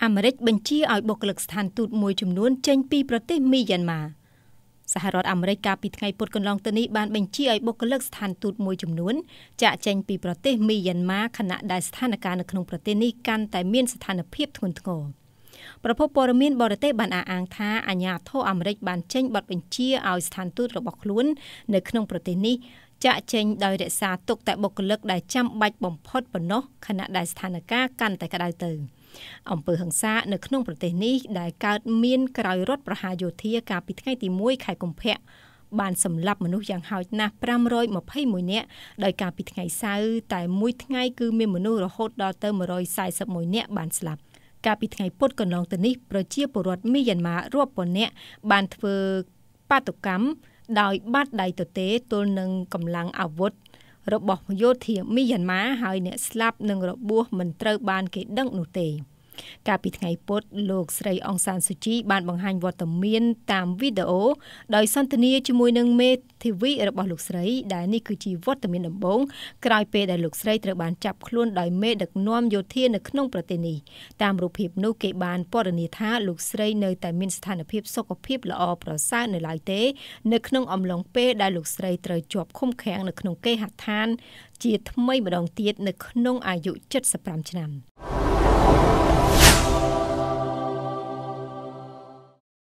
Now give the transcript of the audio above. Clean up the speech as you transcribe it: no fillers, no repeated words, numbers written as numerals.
អាមេរិកបញ្ជាឲ្យបុគ្គលិកស្ថានទូតមួយចំនួនចេញពីប្រទេសមីយ៉ាន់ម៉ាសហរដ្ឋអាមេរិកកាលពីថ្ងៃពុធកន្លងទៅនេះបានបញ្ជាឲ្យបុគ្គលិកស្ថានទូតមួយចំនួនចាកចេញពីប្រទេសមីយ៉ាន់ម៉ាខណៈដែលស្ថានភាពនៅក្នុងប្រទេសនេះកាន់តែមានស្ថានភាពធ្ងន់ធ្ងរប្រពន្ធព័ត៌មានបរទេសបានអះអាងថាអាជ្ញាធរអាមេរិកបានចេញបទបញ្ជាឲ្យស្ថានទូតរបស់ខ្លួននៅក្នុងប្រទេសនេះចាកចេញដោយរក្សាទុកតែបុគ្គលិកដែលចាំបាច់បំផុតប៉ុណ្ណោះខណៈដែលស្ថានភាពកាន់តែក្តៅទៅអំពើហិង្សានៅក្នុងប្រទេសនេះដែលកើតមានក្រោយរដ្ឋប្រហារយោធាកាលពីថ្ងៃទី1ខែកុម្ភៈបានសម្លាប់មនុស្សយ៉ាងហោចណាស់521នាក់ដោយកាលពីថ្ងៃសៅរ៍តែមួយថ្ងៃគឺមានមនុស្សរហូតដល់ទៅ141នាក់បានស្លាប់កាលពីថ្ងៃពុធកន្លងទៅនេះប្រជាពលរដ្ឋមីយ៉ាន់ម៉ារាប់ពាន់នាក់បានធ្វើបាតុកម្មដោយបាត់ដៃទទេទល់នឹងកម្លាំងអាវុធរបស់យោធាមីយ៉ាន់ម៉ាហើយអ្នកស្លាប់និងរបួសមិនត្រូវបានគេដឹងនោះទេកាលពីថ្ងៃពុធលោកស្រីអង្សានស៊ូជីបានបង្ហាញវត្តមានតាមវីដេអូដោយសន្ទនាជាមួយនឹងមេធាវីរបស់លោកស្រីដែលនេះគឺជាវត្តមានដំបូងក្រោយពេលដែលលោកស្រីត្រូវបានចាប់ខ្លួនដោយមេដឹកនាំយោធានៅក្នុងប្រទេសនេះតាមរូបភាពនោះគេបានពណ៌នាថាលោកស្រីនៅតែមានស្ថានភាពសុខភាពល្អប្រសើរនៅឡើយទេនៅក្នុងអំឡុងពេលដែលលោកស្រីត្រូវជាប់ឃុំឃាំងនៅក្នុងគេហដ្ឋានជាថ្មីម្ដងទៀតនៅក្នុងអាយុ75ឆ្នាំ